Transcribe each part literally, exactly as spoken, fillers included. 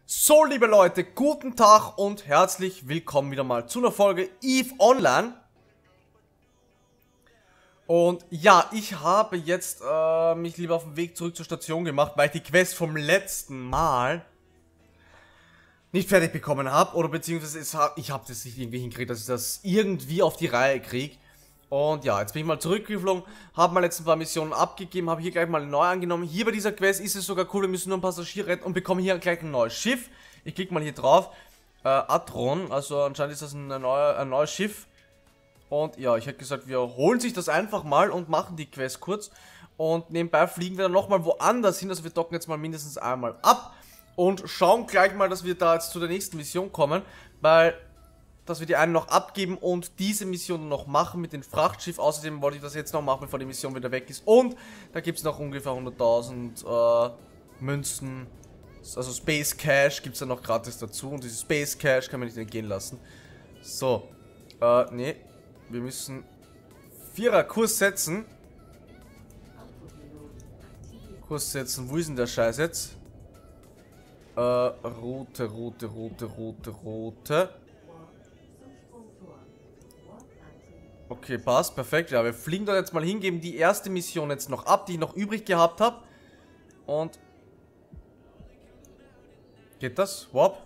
So, liebe Leute, guten Tag und herzlich willkommen wieder mal zu einer Folge EVE Online. Und ja, ich habe jetzt äh, mich lieber auf den Weg zurück zur Station gemacht, weil ich die Quest vom letzten Mal nicht fertig bekommen habe. Oder beziehungsweise es, ich habe das nicht irgendwie hingekriegt, dass ich das irgendwie auf die Reihe kriege. Und ja, jetzt bin ich mal zurückgeflogen, habe mal jetzt ein paar Missionen abgegeben, habe hier gleich mal neu angenommen. Hier bei dieser Quest ist es sogar cool, wir müssen nur ein Passagier retten und bekommen hier gleich ein neues Schiff. Ich klicke mal hier drauf, äh, Atron, also anscheinend ist das ein, neue, ein neues Schiff. Und ja, ich hätte gesagt, wir holen sich das einfach mal und machen die Quest kurz. Und nebenbei fliegen wir dann nochmal woanders hin, also wir docken jetzt mal mindestens einmal ab. Und schauen gleich mal, dass wir da jetzt zu der nächsten Mission kommen, weil... dass wir die einen noch abgeben und diese Mission noch machen mit dem Frachtschiff. Außerdem wollte ich das jetzt noch machen, bevor die Mission wieder weg ist. Und da gibt es noch ungefähr hunderttausend äh, Münzen. Also Space Cash gibt es dann noch gratis dazu. Und dieses Space Cash kann man nicht entgehen lassen. So. Äh, nee. Wir müssen Vierer Kurs setzen. Kurs setzen. Wo ist denn der Scheiß jetzt? Äh, Route, Route, Route, Route, Route. Okay, passt, perfekt. Ja, wir fliegen da jetzt mal hin, geben die erste Mission jetzt noch ab, die ich noch übrig gehabt habe. Und... geht das? Warp?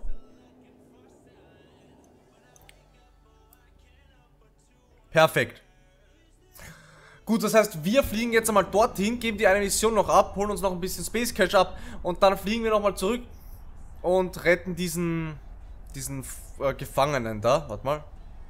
Perfekt. Gut, das heißt, wir fliegen jetzt einmal dorthin, geben die eine Mission noch ab, holen uns noch ein bisschen Space Cash ab und dann fliegen wir nochmal zurück und retten diesen, diesen äh, Gefangenen da. Warte mal.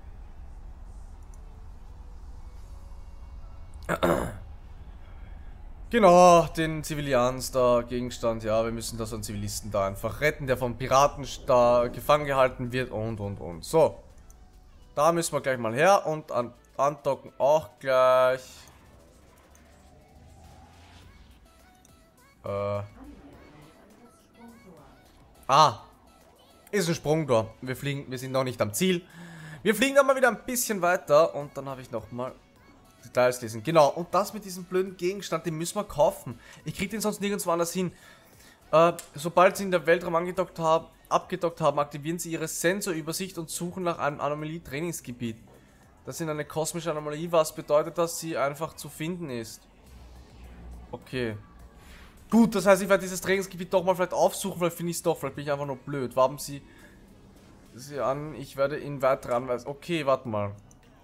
Genau, den Zivilians da, Gegenstand, ja, wir müssen da so einen Zivilisten da einfach retten, der von Piraten da gefangen gehalten wird und und und. So, da müssen wir gleich mal her und an, andocken auch gleich. Äh. Ah, ist ein Sprungtor. Wir fliegen, wir sind noch nicht am Ziel. Wir fliegen dann mal wieder ein bisschen weiter und dann habe ich noch mal Details lesen. Genau, und das mit diesem blöden Gegenstand, den müssen wir kaufen. Ich krieg den sonst nirgendwo anders hin. Äh, sobald sie in der Weltraum angedockt haben, abgedockt haben, aktivieren sie ihre Sensorübersicht und suchen nach einem Anomalie-Trainingsgebiet. Das ist eine kosmische Anomalie, was bedeutet, dass sie einfach zu finden ist. Okay. Gut, das heißt, ich werde dieses Trainingsgebiet doch mal vielleicht aufsuchen, vielleicht finde ich es doch, vielleicht bin ich einfach nur blöd. Warten Sie sie an, ich werde Ihnen weiter anweisen. Okay, warte mal.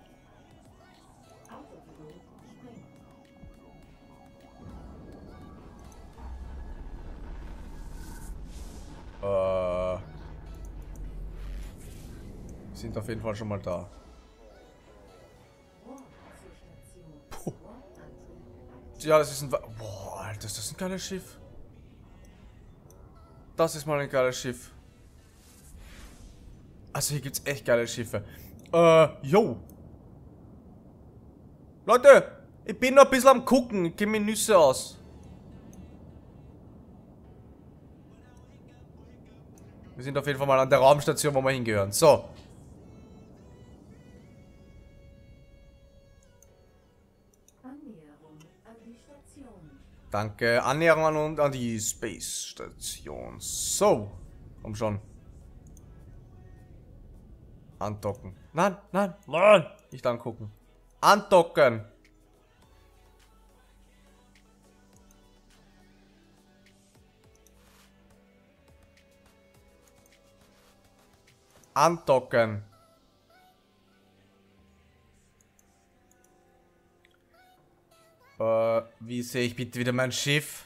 Äh, sind auf jeden Fall schon mal da. Puh. Ja, das ist ein... Boah, Alter, ist das ein geiles Schiff? Das ist mal ein geiles Schiff. Also hier gibt's echt geile Schiffe. Äh, yo. Leute, ich bin noch ein bisschen am gucken. Ich gebe mir Nüsse aus. Wir sind auf jeden Fall mal an der Raumstation, wo wir hingehören. So. Annäherung an die Station. Danke. Annäherung an, an die Space Station. So. Komm schon. Andocken. Nein, nein, nein. Nicht angucken. Andocken. Andocken. Äh, wie sehe ich bitte wieder mein Schiff?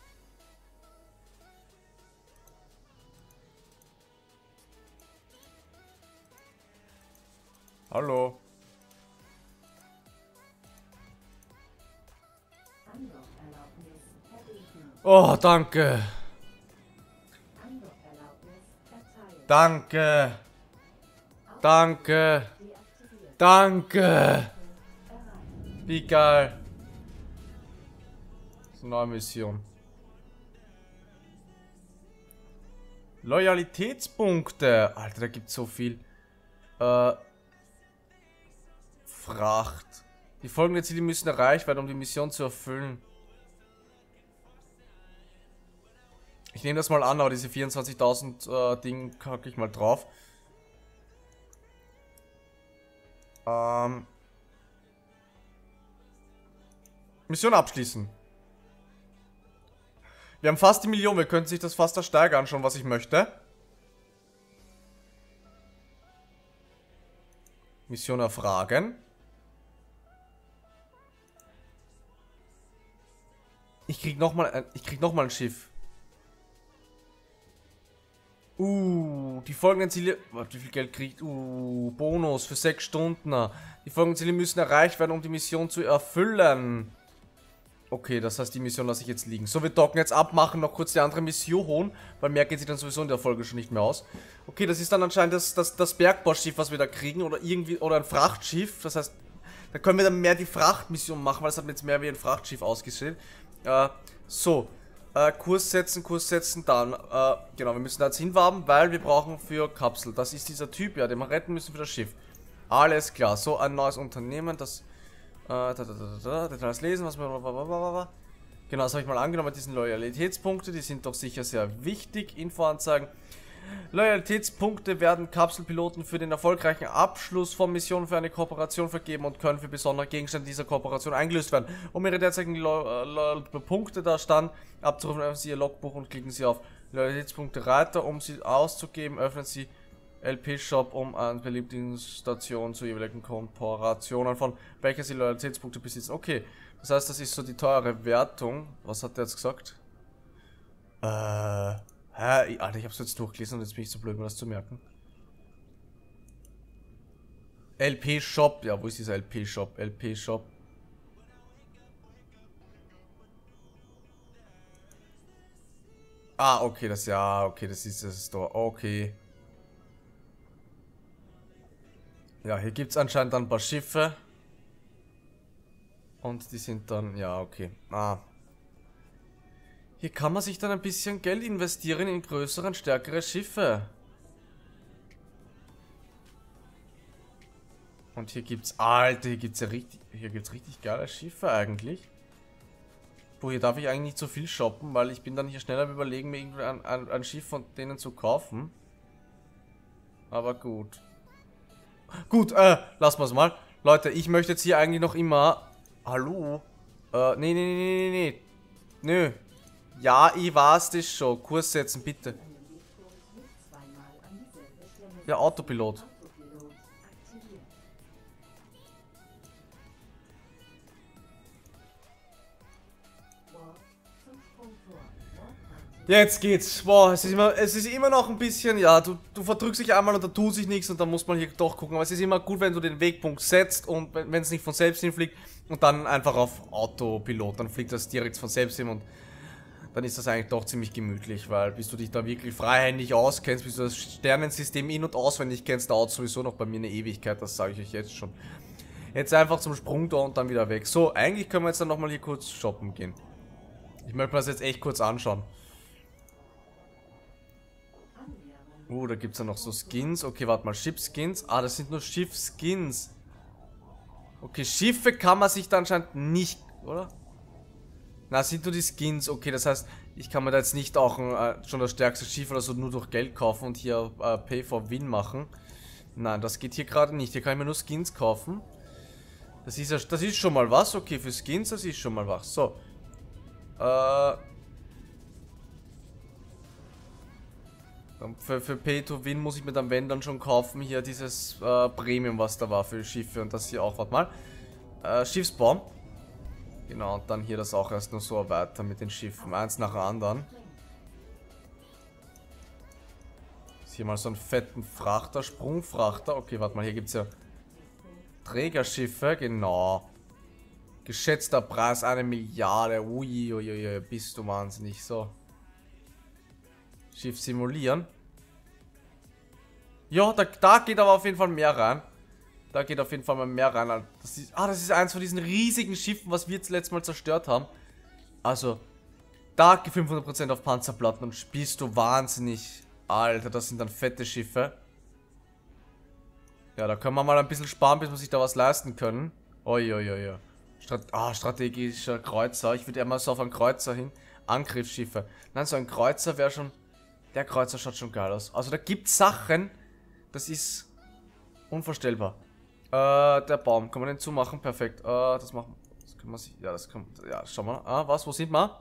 Hallo. Oh, danke. Danke. Danke. Danke. Wie geil. Das ist eine neue Mission. Loyalitätspunkte. Alter, da gibt es so viel. Äh. Fracht. Die folgenden Ziele müssen erreicht werden, um die Mission zu erfüllen. Ich nehme das mal an, aber diese vierundzwanzigtausend äh, Ding kacke ich mal drauf. Ähm... Mission abschließen. Wir haben fast die Million, wir könnten sich das fast ersteigern anschauen, was ich möchte. Mission erfragen. Ich krieg nochmal ein, ich krieg noch mal ein Schiff. Uh, die folgenden Ziele... Warte, wie viel Geld kriegt? Uh, Bonus für sechs Stunden. Die folgenden Ziele müssen erreicht werden, um die Mission zu erfüllen. Okay, das heißt, die Mission lasse ich jetzt liegen. So, wir docken jetzt ab, machen noch kurz die andere Mission holen, weil mehr geht sich dann sowieso in der Folge schon nicht mehr aus. Okay, das ist dann anscheinend das, das, das Bergbauschiff, was wir da kriegen, oder irgendwie, oder ein Frachtschiff. Das heißt, da können wir dann mehr die Frachtmission machen, weil das hat mir jetzt mehr wie ein Frachtschiff ausgesehen. Äh, so, äh, Kurs setzen, Kurs setzen, dann, äh, genau, wir müssen da jetzt hinwaben, weil wir brauchen für Kapsel. Das ist dieser Typ, ja, den wir retten müssen für das Schiff. Alles klar, so ein neues Unternehmen, das... Äh, da, da, da, da, Details lesen, was wir... Genau, das habe ich mal angenommen, diesen Loyalitätspunkte, die sind doch sicher sehr wichtig. Infoanzeigen. Loyalitätspunkte werden Kapselpiloten für den erfolgreichen Abschluss von Missionen für eine Kooperation vergeben und können für besondere Gegenstände dieser Kooperation eingelöst werden. Um ihre derzeitigen Lo Lo Punkte da stand abzurufen, öffnen Sie Ihr Logbuch und klicken Sie auf Loyalitätspunkte Reiter, um sie auszugeben, öffnen Sie L P-Shop, um an beliebten Stationen zu jeweiligen Kooperationen, von welcher Sie Loyalitätspunkte besitzen. Okay, das heißt, das ist so die teure Wertung. Was hat der jetzt gesagt? Äh, hä? Alter, ich hab's jetzt durchgelesen und jetzt bin ich so blöd, mir das zu merken. L P-Shop, ja, wo ist dieser L P-Shop? L P-Shop. Ah, okay, das, ja, okay, das ist das Store, okay. Ja, hier gibt es anscheinend dann ein paar Schiffe. Und die sind dann, ja, okay. Ah. Hier kann man sich dann ein bisschen Geld investieren in größere und stärkere Schiffe. Und hier gibt's, Alter, hier gibt's ja richtig, hier gibt's richtig geile Schiffe eigentlich. Wo hier darf ich eigentlich nicht so viel shoppen, weil ich bin dann hier schneller am Überlegen, mir irgendwie ein, ein, ein Schiff von denen zu kaufen. Aber gut. Gut, äh, lassen wir es mal. Leute, ich möchte jetzt hier eigentlich noch immer... Hallo? Äh, nee, nee, nee, nee, nee. Nö. Ja, ich weiß das schon. Kurs setzen, bitte. Ja, Autopilot. Jetzt geht's. Boah, es ist immer, es ist immer noch ein bisschen, ja, du, du verdrückst dich einmal und da tut sich nichts und dann muss man hier doch gucken. Aber es ist immer gut, wenn du den Wegpunkt setzt und wenn es nicht von selbst hinfliegt und dann einfach auf Autopilot, dann fliegt das direkt von selbst hin und dann ist das eigentlich doch ziemlich gemütlich, weil bis du dich da wirklich freihändig auskennst, bis du das Sternensystem in- und auswendig kennst, dauert sowieso noch bei mir eine Ewigkeit, das sage ich euch jetzt schon. Jetzt einfach zum Sprung da und dann wieder weg. So, eigentlich können wir jetzt dann nochmal hier kurz shoppen gehen. Ich möchte mir das jetzt echt kurz anschauen. Uh, da gibt es ja noch so Skins. Okay, warte mal, Ship-Skins. Ah, das sind nur Schiff-Skins. Okay, Schiffe kann man sich dann anscheinend nicht, oder? Na, sind nur die Skins. Okay, das heißt, ich kann mir da jetzt nicht auch ein, äh, schon das stärkste Schiff oder so nur durch Geld kaufen und hier äh, Pay for Win machen. Nein, das geht hier gerade nicht. Hier kann ich mir nur Skins kaufen. Das ist ja, das ist schon mal was. Okay, für Skins, das ist schon mal was. So. Äh... Für, für Pay to Win muss ich mir dann, wenn dann schon kaufen, hier dieses äh, Premium, was da war für Schiffe und das hier auch, warte mal. Äh, Schiffsbau. Genau, und dann hier das auch erst nur so weiter mit den Schiffen, eins nach dem anderen. Ist hier mal so einen fetten Frachter, Sprungfrachter. Okay, warte mal, hier gibt es ja Trägerschiffe, genau. Geschätzter Preis eine Milliarde, ui, ui, ui, bist du wahnsinnig, so. Schiff simulieren. Ja, da, da geht aber auf jeden Fall mehr rein. Da geht auf jeden Fall mal mehr rein. Das ist, ah, das ist eins von diesen riesigen Schiffen, was wir jetzt letztes Mal zerstört haben. Also, da fünfhundert Prozent auf Panzerplatten und spielst du wahnsinnig. Alter, das sind dann fette Schiffe. Ja, da können wir mal ein bisschen sparen, bis wir sich da was leisten können. Uiuiui. Strat ah, strategischer Kreuzer. Ich würde eher mal so auf einen Kreuzer hin. Angriffsschiffe. Nein, so ein Kreuzer wäre schon... Der Kreuzer schaut schon geil aus. Also da gibt es Sachen, das ist unvorstellbar. Äh, der Baum. Kann man den zumachen? Perfekt. Äh, das machen... Das kann man sich... Ja, das kann... Ja, schau mal. Ah, was? Wo sind wir?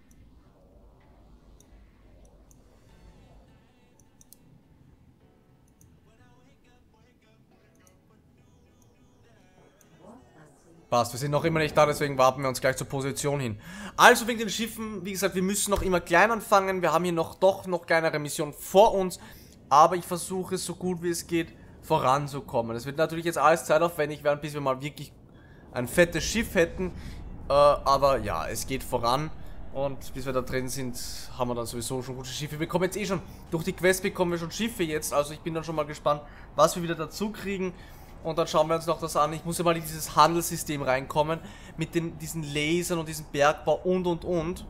Passt, wir sind noch immer nicht da, deswegen warten wir uns gleich zur Position hin. Also wegen den Schiffen, wie gesagt, wir müssen noch immer klein anfangen. Wir haben hier noch doch noch kleinere Missionen vor uns. Aber ich versuche so gut wie es geht voranzukommen. Es wird natürlich jetzt alles zeitaufwendig werden, bis wir mal wirklich ein fettes Schiff hätten. Äh, aber ja, es geht voran. Und bis wir da drin sind, haben wir dann sowieso schon gute Schiffe. Wir bekommen jetzt eh schon, durch die Quest bekommen wir schon Schiffe jetzt. Also ich bin dann schon mal gespannt, was wir wieder dazu kriegen. Und dann schauen wir uns noch das an. Ich muss ja mal in dieses Handelssystem reinkommen. Mit den, diesen Lasern und diesem Bergbau und und und.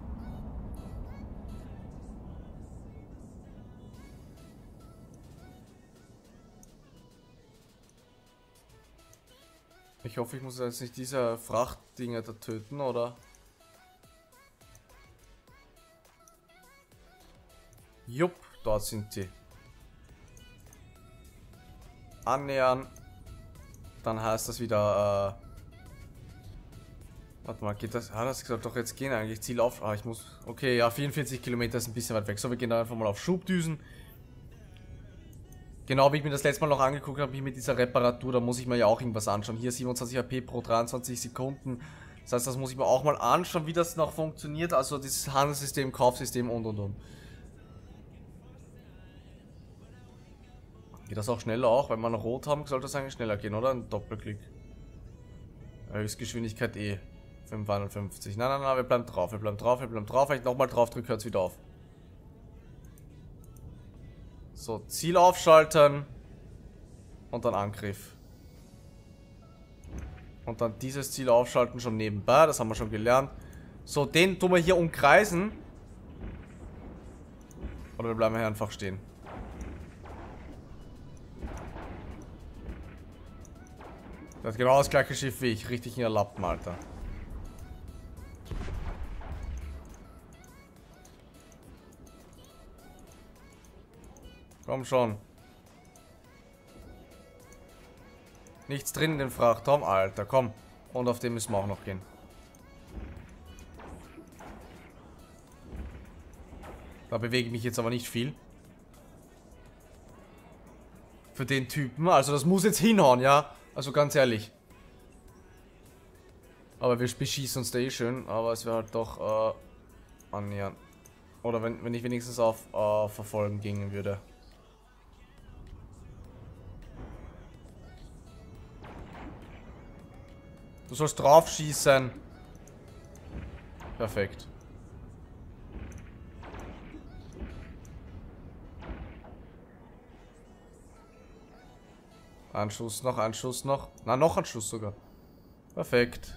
Ich hoffe, ich muss jetzt nicht diese Frachtdinger da töten, oder? Jupp, dort sind die. Annähern. Dann heißt das wieder, äh... Warte mal, geht das? Ah, das soll doch jetzt gehen eigentlich. Ziel auf... Ah, ich muss... Okay, ja, vierundvierzig Kilometer ist ein bisschen weit weg. So, wir gehen da einfach mal auf Schubdüsen. Genau, wie ich mir das letzte Mal noch angeguckt habe, hier mit dieser Reparatur, da muss ich mir ja auch irgendwas anschauen. Hier siebenundzwanzig H P pro dreiundzwanzig Sekunden. Das heißt, das muss ich mir auch mal anschauen, wie das noch funktioniert. Also dieses Handelssystem, Kaufsystem und und und. Geht das auch schneller auch? Wenn wir noch rot haben, sollte das eigentlich schneller gehen, oder? Ein Doppelklick. Höchstgeschwindigkeit E. fünfhundertfünfzig. Nein, nein, nein, wir bleiben drauf, wir bleiben drauf, wir bleiben drauf. Wenn ich nochmal drauf drücke, hört es wieder auf. So, Ziel aufschalten. Und dann Angriff. Und dann dieses Ziel aufschalten schon nebenbei, das haben wir schon gelernt. So, den tun wir hier umkreisen. Oder wir bleiben hier einfach stehen. Der hat genau das gleiche Schiff wie ich. Richtig in der Lappen, Alter. Komm schon. Nichts drin in den Frachtraum, Alter, komm. Und auf den müssen wir auch noch gehen. Da bewege ich mich jetzt aber nicht viel. Für den Typen, also das muss jetzt hinhauen, ja. Also ganz ehrlich. Aber wir beschießen uns da eh schön, aber es wäre halt doch äh, annähern. Oder wenn, wenn ich wenigstens auf äh, Verfolgen gehen würde. Du sollst drauf schießen. Perfekt. Ein Schuss noch, ein Schuss noch. Na, noch ein Schuss sogar. Perfekt.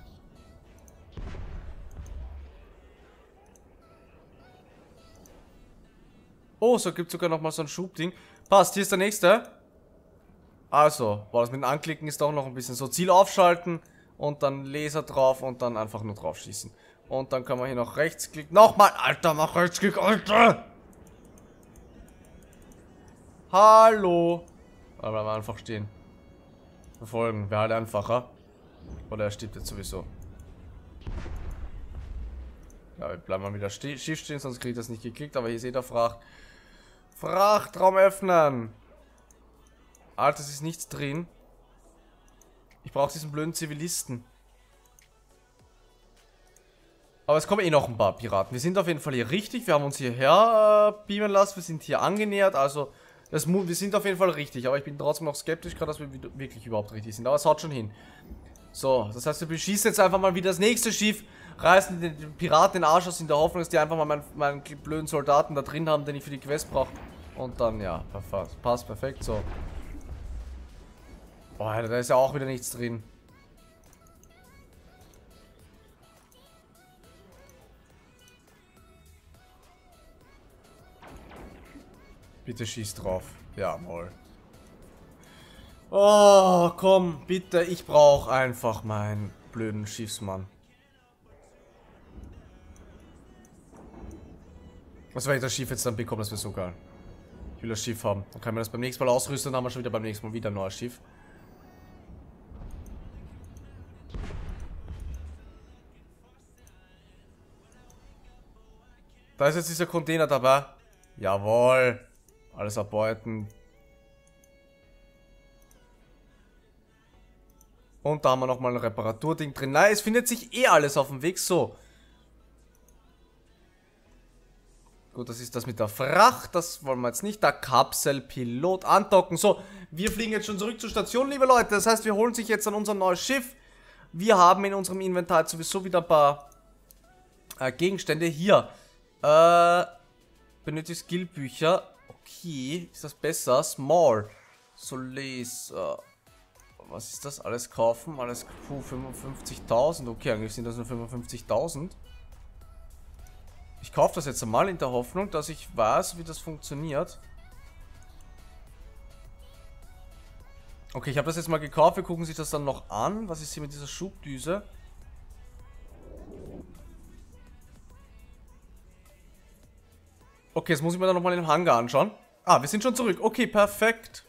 Oh, so gibt es sogar noch mal so ein Schubding. Passt, hier ist der nächste. Also, boah, das mit dem Anklicken ist doch noch ein bisschen so. Ziel aufschalten und dann Laser drauf und dann einfach nur drauf schießen. Und dann kann man hier noch rechtsklicken. Nochmal, Alter, mach Rechtsklick, Alter! Hallo! Da bleiben wir einfach stehen. Verfolgen, wäre halt einfacher. Oder er stirbt jetzt sowieso. Ja, wir bleiben mal wieder ste schief stehen, sonst kriege ich das nicht geklickt. Aber hier seht ihr Fracht. Frachtraum öffnen! Alter, es ist nichts drin. Ich brauche diesen blöden Zivilisten. Aber es kommen eh noch ein paar Piraten. Wir sind auf jeden Fall hier richtig. Wir haben uns hierher äh, beamen lassen. Wir sind hier angenähert. Also, das, wir sind auf jeden Fall richtig. Aber ich bin trotzdem noch skeptisch, gerade, dass wir wirklich überhaupt richtig sind. Aber es haut schon hin. So, das heißt, wir beschießen jetzt einfach mal wieder das nächste Schiff. Reißen den, den Piraten den Arsch aus in der Hoffnung, dass die einfach mal meinen, meinen blöden Soldaten da drin haben, den ich für die Quest brauche. Und dann, ja, passt, passt perfekt. So. Boah, da ist ja auch wieder nichts drin. Bitte schieß drauf. Jawohl. Oh, komm, bitte. Ich brauche einfach meinen blöden Schiffsmann. Was, wenn ich das Schiff jetzt dann bekomme, das wäre so geil. Ich will das Schiff haben. Dann kann man das beim nächsten Mal ausrüsten, dann haben wir schon wieder beim nächsten Mal wieder ein neues Schiff. Da ist jetzt dieser Container dabei. Jawohl. Alles abbeuten. Und da haben wir nochmal ein Reparaturding drin. Nein, es findet sich eh alles auf dem Weg. So. Gut, das ist das mit der Fracht. Das wollen wir jetzt nicht. Der Kapselpilot andocken. So, wir fliegen jetzt schon zurück zur Station, liebe Leute. Das heißt, wir holen sich jetzt an unser neues Schiff. Wir haben in unserem Inventar sowieso wieder ein paar äh, Gegenstände. Hier. Äh, benötigt Skillbücher. Okay, ist das besser? Small. Solis. Äh, was ist das? Alles kaufen. Alles. Puh, fünfundfünfzigtausend. Okay, eigentlich sind das nur fünfundfünfzigtausend. Ich kaufe das jetzt einmal in der Hoffnung, dass ich weiß, wie das funktioniert. Okay, ich habe das jetzt mal gekauft. Wir gucken sich das dann noch an. Was ist hier mit dieser Schubdüse? Okay, jetzt muss ich mir dann nochmal den Hangar anschauen. Ah, wir sind schon zurück. Okay, perfekt.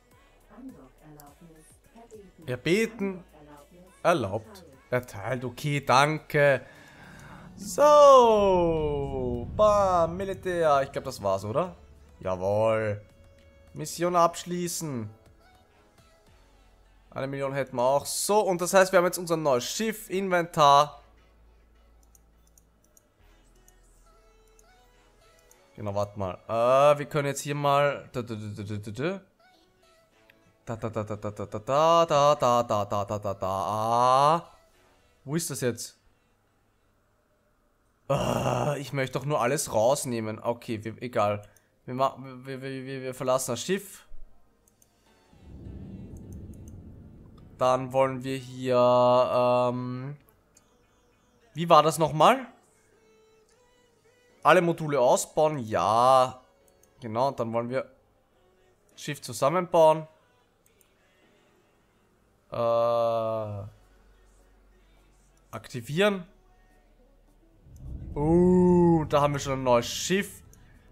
Erbeten. Erlaubt. Erteilt. Okay, danke. So. Bam, Militär. Ich glaube, das war's, oder? Jawohl. Mission abschließen. Eine Million hätten wir auch. So, und das heißt, wir haben jetzt unser neues Schiff, Inventar. Genau, warte mal. Äh, wir können jetzt hier mal. Da da da da da da da da da da da da da da da da da da. Wo ist das jetzt? Uh, ich möchte doch nur alles rausnehmen. Okay, wir, egal. Wir, wir, wir, wir, wir verlassen das Schiff. Dann wollen wir hier. Ähm, wie war das nochmal? Alle Module ausbauen, ja. Genau, und dann wollen wir Schiff zusammenbauen. Äh, aktivieren. Uh, da haben wir schon ein neues Schiff.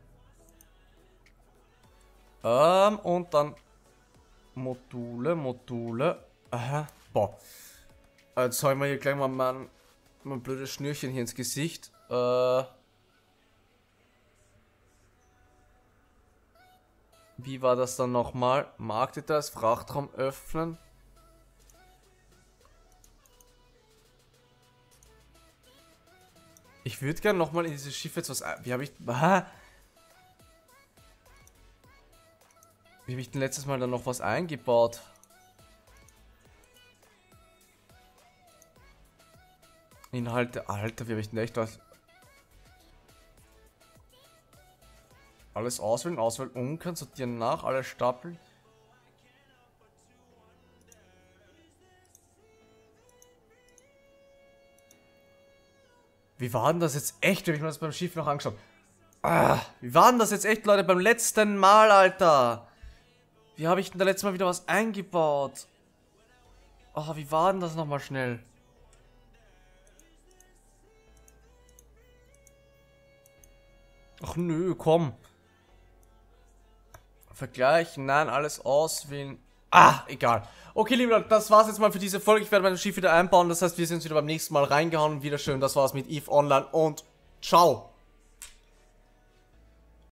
Ähm, und dann Module, Module. Aha, boah. Jetzt haben wir hier gleich mal mein, mein blödes Schnürchen hier ins Gesicht. Äh... Wie war das dann nochmal? Marktdetails, Frachtraum öffnen. Ich würde gerne nochmal in dieses Schiff jetzt was... Wie habe ich... Ah, wie habe ich denn letztes Mal dann noch was eingebaut? Inhalte... Alter, wie habe ich denn echt was... Alles auswählen, auswählen, umkehren, sortieren nach, alle stapeln. Wie war denn das jetzt echt? Habe ich mir das beim Schiff noch angeschaut. Ah, wie war denn das jetzt echt, Leute, beim letzten Mal, Alter? Wie habe ich denn da letztes Mal wieder was eingebaut? Oh, wie war denn das nochmal schnell? Ach nö, komm. Vergleichen, nein, alles auswählen. Ah, egal. Okay, liebe Leute, das war's jetzt mal für diese Folge. Ich werde mein Schiff wieder einbauen. Das heißt, wir sehen uns wieder beim nächsten Mal reingehauen. Wieder schön, das war's mit EVE Online und ciao.